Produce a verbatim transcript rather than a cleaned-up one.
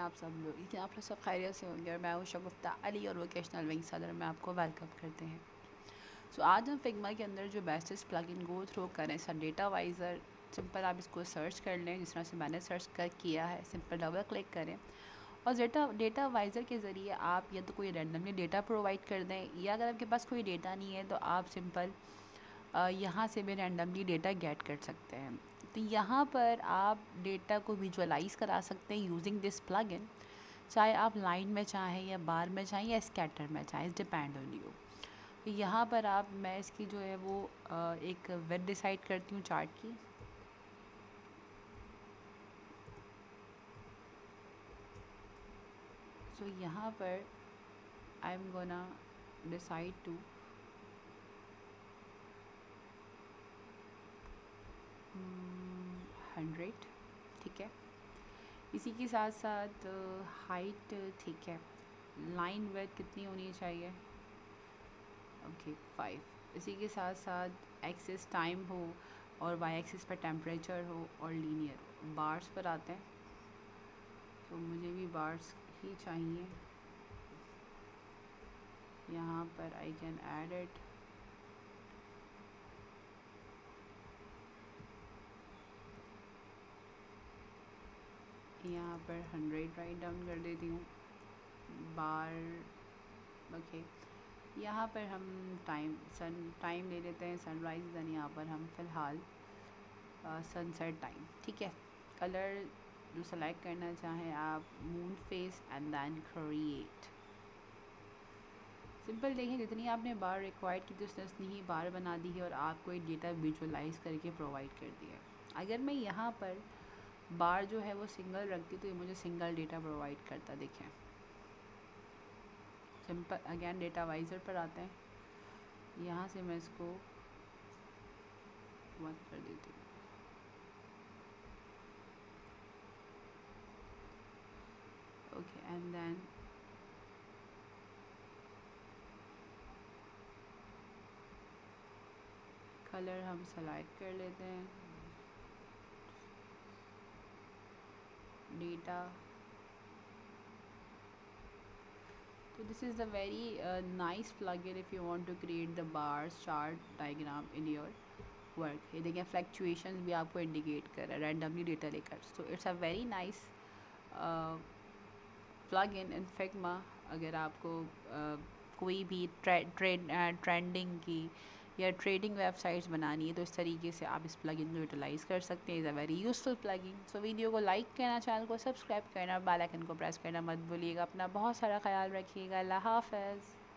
आप सब लोग, लेकिन आप लोग सब खैरियत से होंगे। और मैं हूँ शगुफ्ता अली और वोकेशनल विंग सदर में आपको वेलकम करते हैं। सो so, आज हम फिग्मा के अंदर जो बेस्टेस्ट प्लगइन गो थ्रू करें सर डेटा वाइज़र। सिंपल आप इसको सर्च कर लें जिस तरह से मैंने सर्च कर किया है। सिंपल डबल क्लिक करें और डेटा डेटा वाइज़र के ज़रिए आप या तो कोई रैंडमली डेटा प्रोवाइड कर दें, या अगर आपके पास कोई डेटा नहीं है तो आप सिंपल यहाँ से भी रैंडमली डेटा गेट कर सकते हैं। तो यहाँ पर आप डेटा को विजुअलाइज़ करा सकते हैं यूजिंग दिस प्लगइन, चाहे आप लाइन में चाहें या बार में चाहें या स्कैटर में चाहें, डिपेंड ऑन यू। तो यहाँ पर आप मैं इसकी जो है वो एक विड्थ डिसाइड करती हूँ चार्ट की। सो so, यहाँ पर I am gonna decide two hundred, ठीक है। इसी के साथ साथ हाइट, ठीक है। लाइन विड्थ कितनी होनी चाहिए, ओके फाइव। इसी के साथ साथ एक्सिस टाइम हो और वाई एक्सिस पर टेम्परेचर हो और लीनियर। बार्स पर आते हैं तो मुझे भी बार्स ही चाहिए। यहाँ पर आई कैन ऐड इट। यहाँ पर हंड्रेड राइट डाउन कर देती हूँ। Bar, okay. यहाँ पर हम टाइम सन टाइम ले लेते हैं सनराइज, दैन यहाँ पर हम फ़िलहाल सनसेट टाइम, ठीक है। कलर जो सेलेक्ट करना चाहें आप, moon face and then create. Simple देखें, जितनी आपने बार रिक्वायर्ड की थी उसने उतनी ही बार बना दी है और आपको एक डेटा विजुअलाइज़ करके प्रोवाइड कर दिया है। अगर मैं यहाँ पर बार जो है वो सिंगल रखती तो ये मुझे सिंगल डेटा प्रोवाइड करता। देखें सिंपल, अगेन डेटा वाइज़र पर आते हैं। यहाँ से मैं इसको वन कर देती हूँ, ओके। एंड देन कलर हम सेलेक्ट कर लेते हैं, data. So this is the very uh, nice plugin if you want to create the bars, chart, diagram in your work. ये देखें फ्लक्चुएशंस भी आपको इंडिकेट कर रहा है रैंडमली डेटा लेकर। So it's a very nice plugin in Figma. अगर आपको uh, कोई भी ट्रे, ट्रेड ट्रेंडिंग की या ट्रेडिंग वेबसाइट्स बनानी है तो इस तरीके से आप इस प्लगइन को यूटिलाइज़ कर सकते हैं। Is a very useful plugin. So video को लाइक करना, चैनल को सब्सक्राइब करना, बेल आइकन को प्रेस करना मत भूलिएगा। अपना बहुत सारा ख्याल रखिएगा। अल्लाह हाफ़िज़।